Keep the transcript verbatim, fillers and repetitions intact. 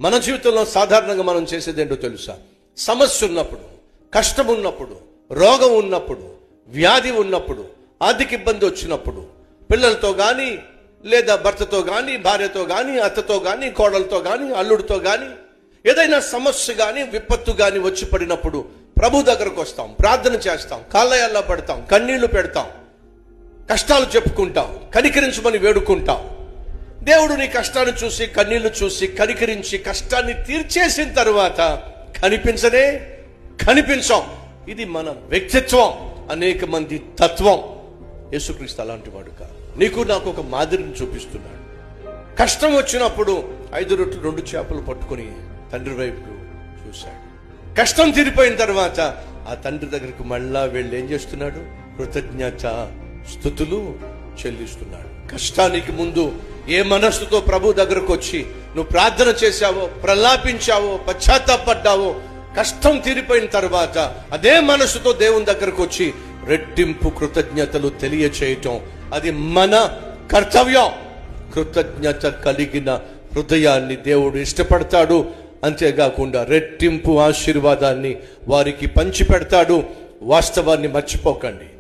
మన జీవితంలో సాధారణంగా మనం చేసేది ఏంటో తెలుసా? సమస్య ఉన్నప్పుడు, కష్టం ఉన్నప్పుడు, రోగం ఉన్నప్పుడు, వ్యాధి ఉన్నప్పుడు, ఆర్థిక ఇబ్బంది వచ్చినప్పుడు, పిల్లలతో కానీ లేదా భర్తతో కానీ, భార్యతో కానీ, అత్తతో కానీ, కోడలతో కానీ, అల్లుడితో కానీ ఏదైనా సమస్య కానీ విపత్తు కానీ వచ్చి పడినప్పుడు ప్రభు దగ్గరకు వస్తాం, ప్రార్థన చేస్తాం, కాళ్ళయల్లా పడతాం, కన్నీళ్లు పెడతాం, కష్టాలు చెప్పుకుంటాం, కనికరించమని వేడుకుంటాం. దేవుడు నీ కష్టాన్ని చూసి, కన్నీళ్లు చూసి, కనికరించి కష్టాన్ని తీర్చేసిన తర్వాత కనిపించనే కనిపించాం. ఇది మన వ్యక్తిత్వం, అనేక మంది తత్వం. యేసుక్రీస్తు అలాంటి వాడు కాదు. నీకు నాకు ఒక మాదిరిని చూపిస్తున్నాడు. కష్టం వచ్చినప్పుడు ఐదు రొట్టెలు రెండు చేపలు పట్టుకుని తండ్రి వైపుకు చూశాడు. కష్టం తీరిపోయిన తర్వాత ఆ తండ్రి దగ్గరకు మళ్ళా వెళ్ళి ఏం చేస్తున్నాడు? కృతజ్ఞత స్తుతులు చెల్లిస్తున్నాడు. కష్టానికి ముందు ఏ మనస్సుతో ప్రభు దగ్గరకు వచ్చి నువ్వు ప్రార్థన చేశావో, ప్రలాపించావో, పశ్చాత్తాపడ్డావో, కష్టం తీరిపోయిన తర్వాత అదే మనస్సుతో దేవుని దగ్గరకు వచ్చి రెట్టింపు కృతజ్ఞతలు తెలియచేయటం, అది మన కర్తవ్యం. కృతజ్ఞత కలిగిన హృదయాన్ని దేవుడు ఇష్టపడతాడు. అంతేకాకుండా రెట్టింపు ఆశీర్వాదాన్ని వారికి పంచి పెడతాడు. వాస్తవాన్ని మర్చిపోకండి.